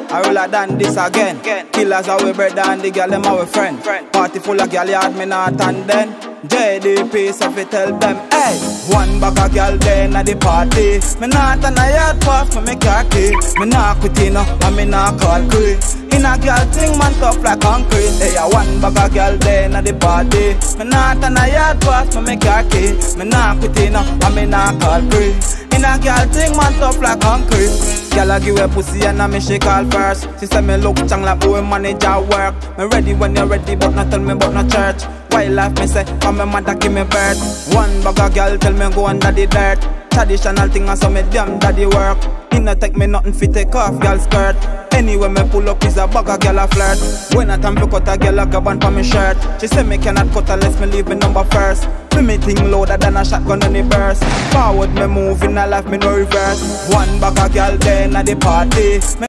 I roll a than this again. Killers are we brother and the girl them our friend. Party full of girl yard me not and then JDP so fi tell them, hey, one bag of girl then at the party. Me not on a yard pass me make car key. Me not quit you know and me not call creep. In a girl thing man tough like concrete. Hey, one bag of girl then at the party. Me not on a yard pass me make car key. Me not quit you know and me not call creep. In a girl thing man tough like concrete. Girl I give her pussy and I me she call first. She say me look chang like boy manager work. Me ready when you ready but not tell me about no church. Wildlife me say, come my mother give me birth. One bag of girl tell me go under the dirt. Traditional thing and so me damn daddy work. It no take me nothing fi take off girl skirt. Anyway me pull up is a bag of girl a flirt. When I time to cut a girl a grab on for me shirt. She say me cannot cut unless me leave me number first. Feel me thing loader than a shotgun on the burst. Forward me move in a life me no reverse. One bag of girl then at the party.